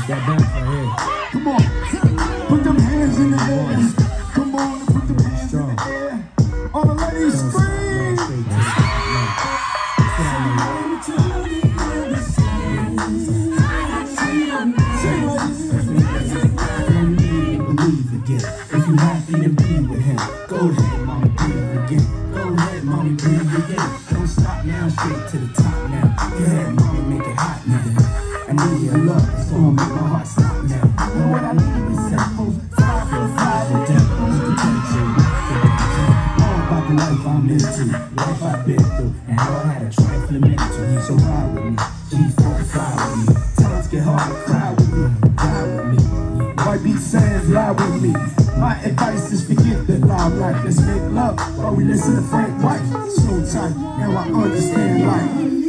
That dance right here. Come on, put them hands in the air. Come on, put them hands in the air. All the ladies scream. If you happy, then be with him. Go ahead, mommy, breathe again. Go ahead, mommy, breathe again. Don't stop now, straight to the top now. Go ahead, mommy, make it hot now. I need your love, it's gonna make my heart stop now. And what I need is simple. Fire for fire, devil's potential. All about the life I'm into, life I've been through, and how I had a trifling mental. So ride with me, G45 with me. Times get hard to cry with me, die with me. White beat says lie with me. My advice is forget the limelight. Let's make love while we listen to Frank White. So tight, now I understand life.